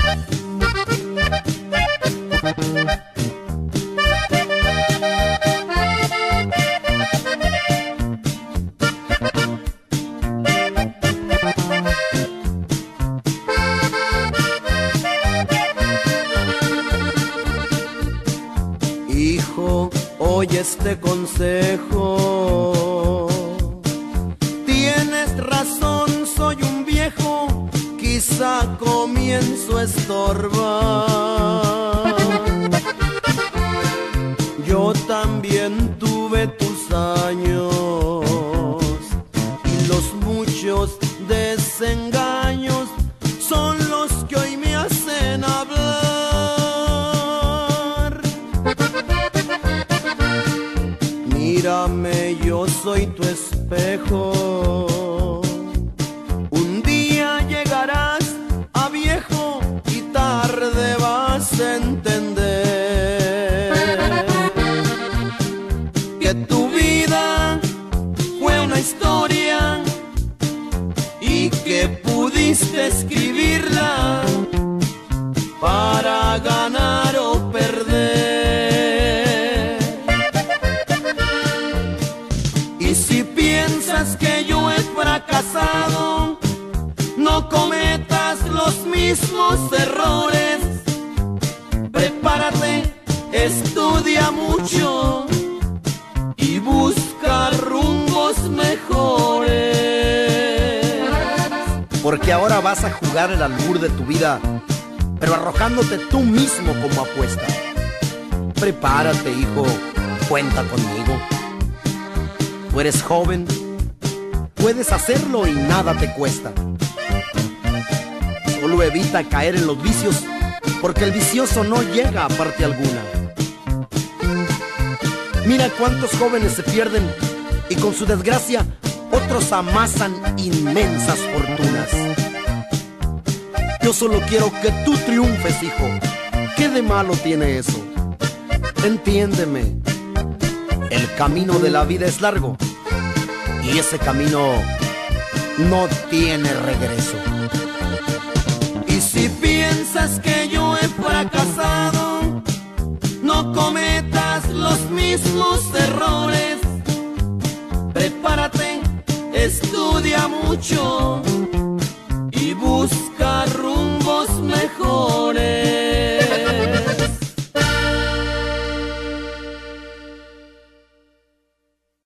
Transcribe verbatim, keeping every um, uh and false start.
Hijo, oye este consejo. Tienes razón, soy un viejo, quizá comienzo a estorbar. Yo también tuve tus años y los muchos desengaños son los que hoy me hacen hablar. Mírame, yo soy tu espejo. Un día llegarás a viejo y tarde vas a entender que tu vida fue una historia y que pudiste escribirla para ganar o perder. Y si piensas que yo he fracasado, no cometas los mismos errores. Prepárate, estudia mucho y busca rumbos mejores. Porque ahora vas a jugar el albur de tu vida, pero arrojándote tú mismo como apuesta. Prepárate, hijo, cuenta conmigo. Tú eres joven, puedes hacerlo y nada te cuesta. Solo evita caer en los vicios, porque el vicioso no llega a parte alguna. Mira cuántos jóvenes se pierden y con su desgracia otros amasan inmensas fortunas. Yo solo quiero que tú triunfes, hijo. ¿Qué de malo tiene eso? Entiéndeme, el camino de la vida es largo y ese camino no tiene regreso. Y si piensas que yo he fracasado, no cometas los mismos errores. Prepárate, estudia mucho